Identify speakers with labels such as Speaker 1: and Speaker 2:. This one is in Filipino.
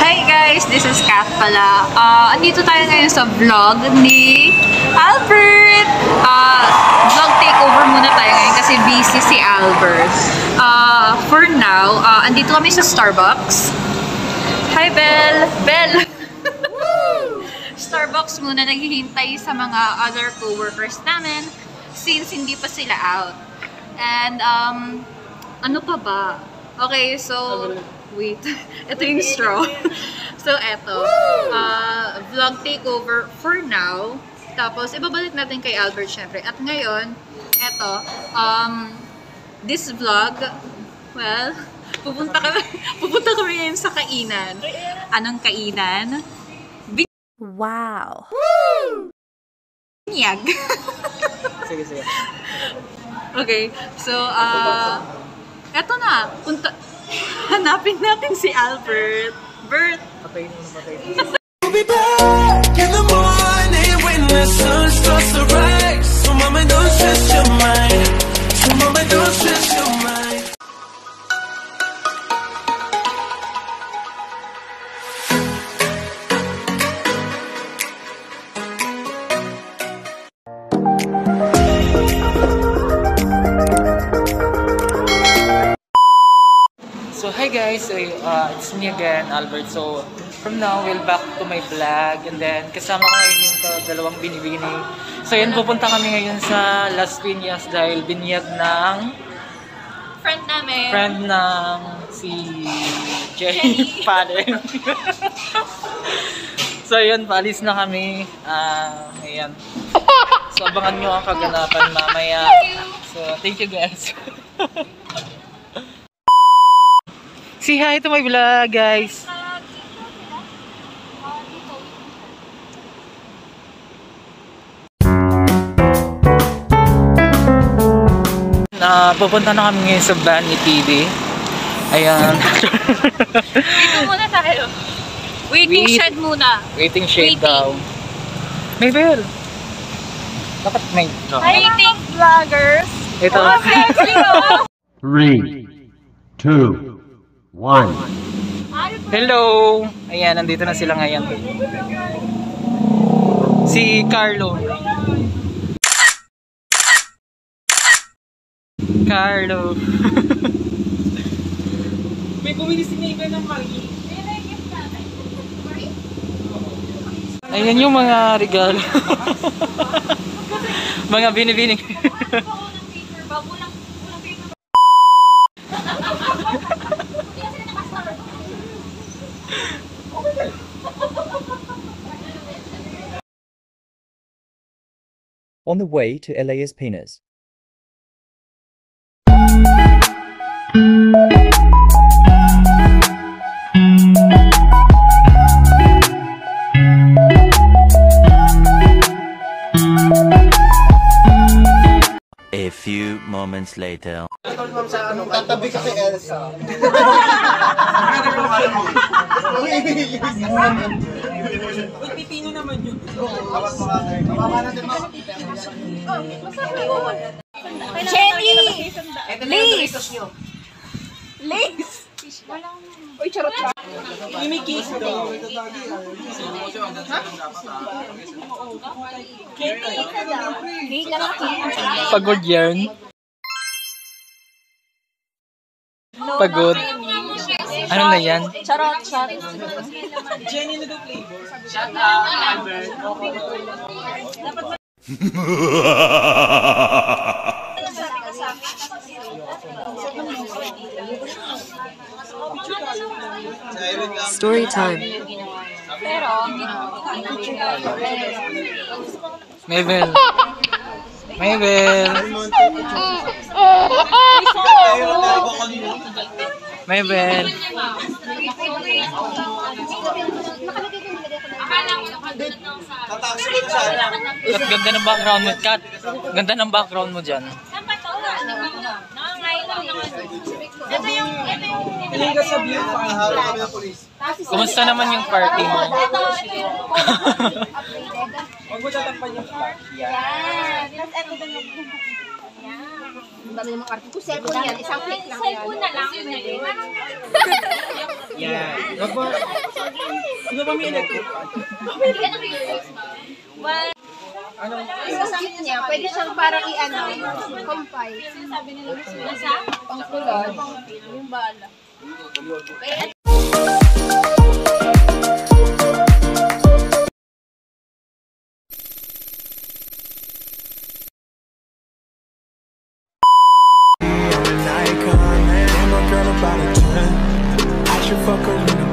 Speaker 1: Hi guys! This is Kat pala. Andito tayo ngayon sa vlog ni Albert! Vlog takeover muna tayo ngayon kasi busy si Albert. For now, andito kami sa Starbucks. Hi Belle! Belle! Starbucks muna, naghihintay sa mga other co-workers namin since hindi pa sila out. And, ano pa ba? Okay, so, wait. Ito yung straw. So, eto. Vlog takeover for now. Tapos, ibabalik natin kay Albert, syempre. At ngayon, eto. This vlog, well, pupunta kami ngayon sa kainan. Anong kainan?
Speaker 2: Wow!
Speaker 1: Binyag.
Speaker 3: Sige, sige.
Speaker 1: Okay, so, eto na. Hanapin natin si Albert. Bert!
Speaker 3: Patayin mo na, patayin mo.
Speaker 4: We'll be back in the morning when the sun starts to rise. So mama, don't stress your mind. So mama, don't stress your mind.
Speaker 3: So hi guys, it's me again, Albert. So from now, we'll back to my vlog. And then kasama ko ngayon yung dalawang binibini. So yun, pupunta kami ngayon sa Las Piñas dahil binyag ng friend ng si Jenny Padre. So yun, paalis na kami. Ayan. So abangan nyo ang kaganapan mamaya. So thank you guys. Say hi to my vlog, guys. Pupunta na kami ngayon sa van ni TV. Ayan.
Speaker 1: Dito muna tayo. Waiting shed muna.
Speaker 3: Waiting shed daw. May bell. Dapat may. No.
Speaker 1: Waiting vloggers.
Speaker 3: Ito.
Speaker 5: 3, 2, 1.
Speaker 3: Hello! Ayan, nandito na sila ngayon. Si Carlo. Carlo. May bumili si Neighbor ng magi. Ayan yung mga regalo. Mga binibini.
Speaker 6: On the way to Las Piñas.
Speaker 7: A few moments later.
Speaker 4: Tatabi ka kay Elsa.
Speaker 3: Pipino naman yun.
Speaker 1: Jenny! Lace! Lace! Uy, charot lang.
Speaker 3: May case daw. Pagod yan. Pagod. Ano na yan?
Speaker 1: Charot, charot.
Speaker 3: Jenny na daw flavor. Shout out, Albert.
Speaker 2: Story time.
Speaker 3: Mabel. Mabel. Mabel. Kat, ganda ng background mo, Kat. Ganda ng background mo dyan. Kumusta naman yung party mo? Huwag mo tatakpan yung party.
Speaker 8: Yan. Tapos eto doon yung... Yan. Ang dami ng mga karton ko. Cellphone yan. Isang click lang yan. Cellphone na lang.
Speaker 3: Yan.
Speaker 8: Hindi ka na-curious, ma'am. But, sa niya, pwede siyang parang i-ano, compile. Sinasabi nila nasa? Pangkulon. Yung bala. Okay.
Speaker 4: Icon, man, my girl about a 10. I should fuck her in the